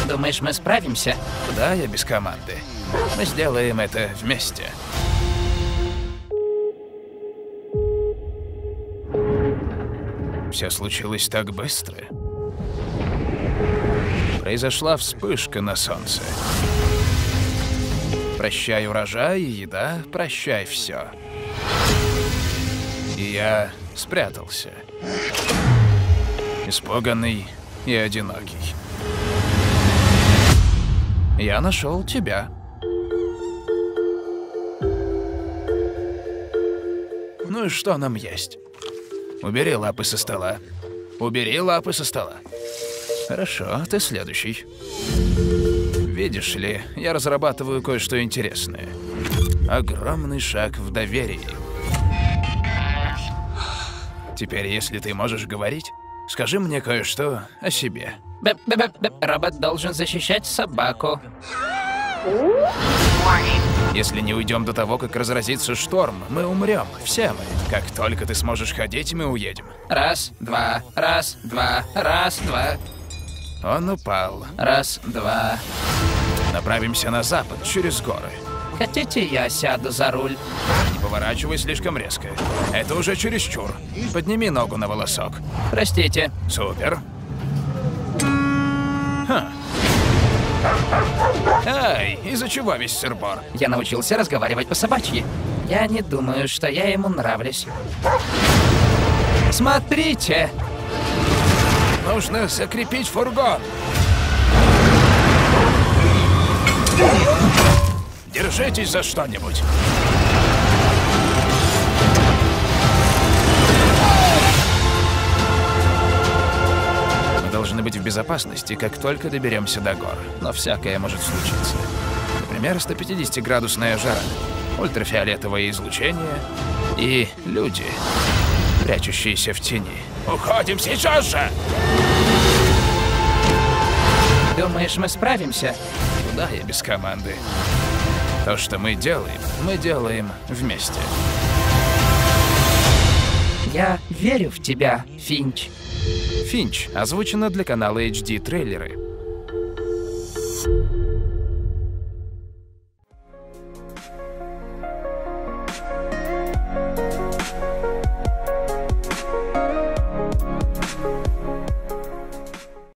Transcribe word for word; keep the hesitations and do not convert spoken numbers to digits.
Думаешь, мы справимся? Да, я без команды. Мы сделаем это вместе. Все случилось так быстро. Произошла вспышка на солнце. Прощай урожай и еда, прощай все. И я спрятался. Испуганный и одинокий. Я нашел тебя. Ну и что нам есть? Убери лапы со стола. Убери лапы со стола. Хорошо, ты следующий. Видишь ли, я разрабатываю кое-что интересное. Огромный шаг в доверии. Теперь, если ты можешь говорить, скажи мне кое-что о себе. Б-б-б-б. Робот должен защищать собаку. Если не уйдем до того, как разразится шторм, мы умрем. Все мы. Как только ты сможешь ходить, мы уедем. Раз, два, раз, два, раз, два. Он упал. Раз, два. Направимся на запад, через горы. Хотите, я сяду за руль? Не поворачивай слишком резко. Это уже чересчур. Подними ногу на волосок. Простите. Супер. Ха. Эй, из-за чего весь сыр-бор? Я научился разговаривать по-собачьи. Я не думаю, что я ему нравлюсь. Смотрите! Нужно закрепить фургон. Держитесь за что-нибудь. Мы должны быть в безопасности, как только доберемся до гор. Но всякое может случиться. Например, сто пятидесятиградусная жара, ультрафиолетовое излучение и люди, прячущиеся в тени. Уходим сейчас же! Думаешь, мы справимся? Куда я без команды? То, что мы делаем, мы делаем вместе. Я верю в тебя, Финч. Финч озвучено для канала эйч ди Трейлеры.